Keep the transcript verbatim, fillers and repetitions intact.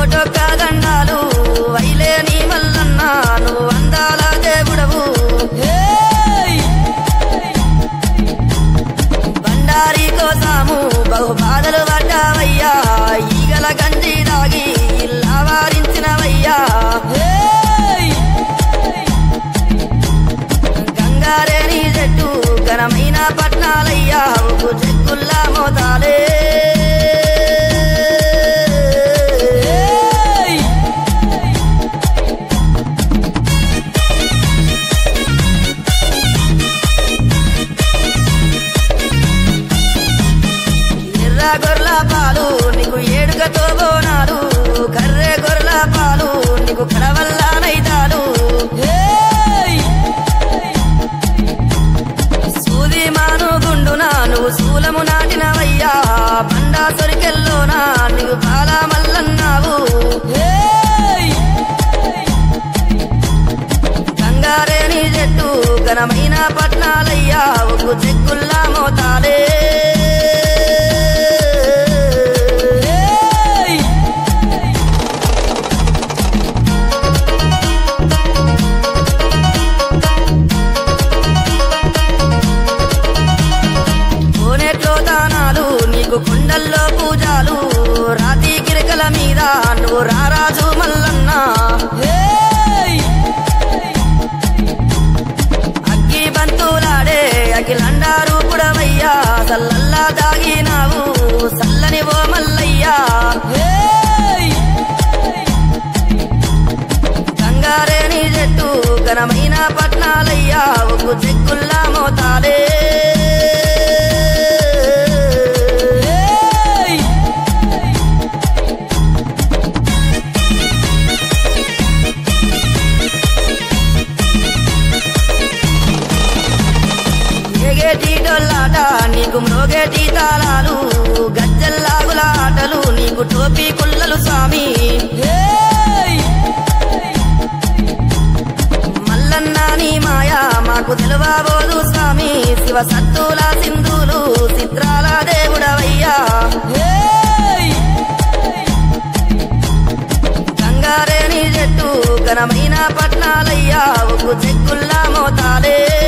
కోటొక్క దండాలు వైలేని మల్లన్న నువ్వు అందాల దేవుడవు బండారి కోసాము బహు బాధలు పడ్డావయ్యా ఈగల గంజి దాగి ఇల్లా వారించినవయ్యా గంగారేని చెట్టు ఘనమైన పట్నాలయ్యా ఉప్పు చెక్కుల్లా మోతాలే గొర్ల పాలు నీకు ఏడుగతో బోనాలు కర్రె గొర్ల పాలు నీకు కడవల్ల నైతాలు సూది మాను గుండునా నువ్వు శూలము నాటినవయ్యా బండా సొరికెల్లోనా నీకు పాల మల్లన్నావు గంగారేని చెట్టు ఘనమైన పట్నాలయ్యా ఉప్పు చెక్కుల్లా మోతాలే కొండల్లో పూజాలు రాతి గిరికల మీద నువ్వు రారాజు మల్లన్న అగ్గి బంతులాడే అఖిలండారు పుడవయ్యా సల్లల్లా దాగినావు సల్లని ఓ మల్లయ్యా గంగారేని చెట్టు ఘనమైన పట్నాలయ్యా ఉప్పు చెక్కుల్లా మోతాలే డొల్లాట నీకు మ్రోగేటి తాళాలు గజ్జల్లాగుల ఆటలు నీకు టోపీ కుల్లలు స్వామి మల్లన్న నీ మాయా మాకు తెలువబోదు స్వామి శివ సత్తుల సింధులు చిత్రాల దేవుడవయ్యా గంగారేని చెట్టు ఘనమైన పట్నాలయ్యా ఉప్పు చెక్కుల్లా మోతాలే